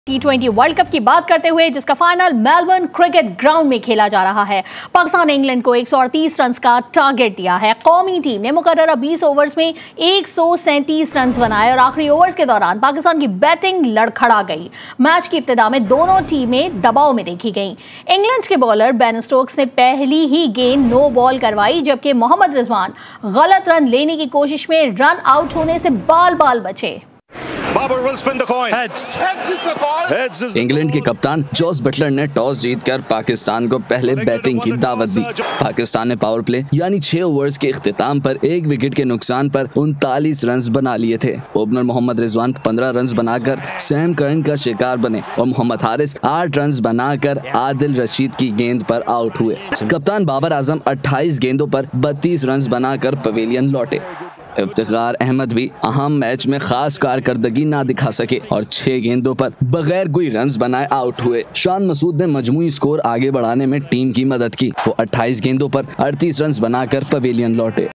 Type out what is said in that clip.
T20 world cup की बात करते हुए जिसका फाइनल मेलबर्न क्रिकेट ग्राउंड में खेला जा रहा है। पाकिस्तान ने इंग्लैंड को 138 रन का टारगेट दिया है। कौमी टीम ने मुकर्ररा 20 ओवर्स में 137 रन बनाए और आखिरी ओवर्स के दौरान पाकिस्तान की बैटिंग लड़खड़ा गई। मैच की इब्तिदा में दोनों टीमें दबाव में देखी गईं। इंग्लैंड के बॉलर बेन स्टोक्स ने पहली ही गेंद नो बॉल करवाई, जबकि मोहम्मद रिजवान गलत रन लेने की कोशिश में रन आउट होने से बाल बाल बचे। इंग्लैंड के कप्तान जॉस बटलर ने टॉस जीतकर पाकिस्तान को पहले बैटिंग की दावत दी। पाकिस्तान ने पावर प्ले यानी 6 ओवर्स के इख्तिताम पर 1 विकेट के नुकसान पर 39 रन बना लिए थे। ओपनर मोहम्मद रिजवान 15 रन बनाकर सैम करन का शिकार बने और मोहम्मद हारिस 8 रन बनाकर आदिल रशीद की गेंद पर आउट हुए। कप्तान बाबर आजम 28 गेंदों पर 32 रन बनाकर पवेलियन लौटे। इफ्तिखार अहमद भी अहम मैच में खास कारकर्दगी ना दिखा सके और 6 गेंदों पर बगैर कोई रन्स बनाए आउट हुए। शान मसूद ने मजमूई स्कोर आगे बढ़ाने में टीम की मदद की। वो 28 गेंदों पर 38 रन बनाकर पवेलियन लौटे।